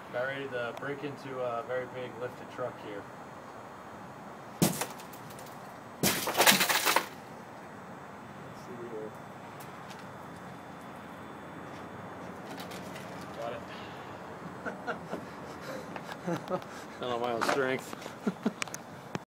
Got ready to break into a very big lifted truck here. Let's see here. Got it. Not on my own strength.